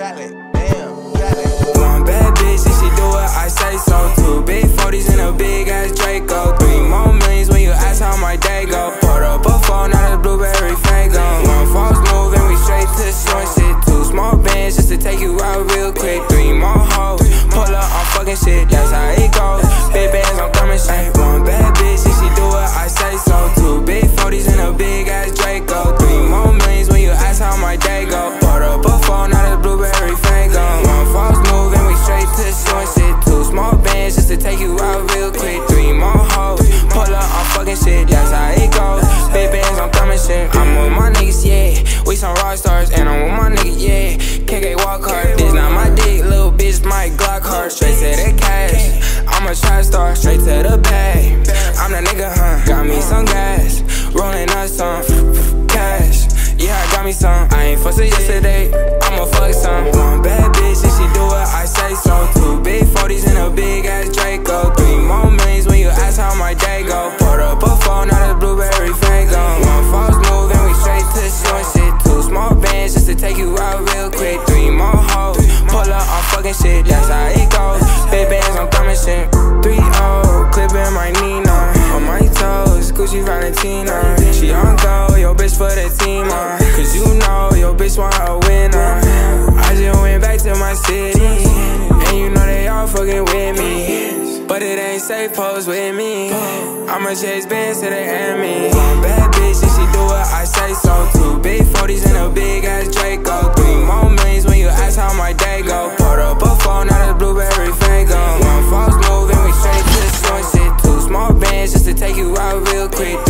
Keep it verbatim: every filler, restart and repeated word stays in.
got it, damn, got it. One bad bitch and she do what I say so. Two big forties and a big ass Draco. Three more millions when you ask how my day go. Poured up a phone, now the blueberry Fago. One false move and we straight to short shit. Two small bands just to take you out real quick. Three more hoes, pull up on fucking shit, that's how it goes. Big bands, I'm coming straight. One bad bitch and she do what I say so. Two big forties and a big ass Draco. Three more millions when you ask how my day go. Poured up a phone, now the blueberry Fago. One false move and we straight to short shit. Two small bands just to take you out real quick. Three more hoes, pull up on fucking shit, that's how it goes. Big bands, I'm coming shit. I'm with my niggas, yeah. We some rock stars, and I'm with my niggas, yeah. K K walk hard, this not my dick, little bitch, my Glock hard. Straight to the cash, I'm a trap star, straight to the bag. I'm the nigga, huh? Got me some gas, rolling up some cash. Yeah, I got me some. I ain't fussing yesterday, I'ma fuck some. One bad bitch and she do what I say so. Two big forties and a big ass Draco. Three more millions when you ask how my day go. Poured up a phone, now the blueberry Fago. One false move and we straight to short shit. Two small bands just to take you out real quick. Three more hoes, pull up on fucking shit, that's how it goes. Big bands, I'm coming shit. Three oh, clipping my Nina. On my toes, Gucci Valentina. She on go, yo bitch for the team, uh. Cause you know, yo bitch want a winner. I just went back to my city, and you know they all fucking with me. But it ain't safe, pose with me. I'ma chase bands to the enemy. One bad bitch and she do what I say so. Two big forties and a big ass Draco. Three more millions when you ask how my day go. Poured up a phone, now the blueberry Fago. One false move and we straight to the short shit. Two small bands just to take you out real quick.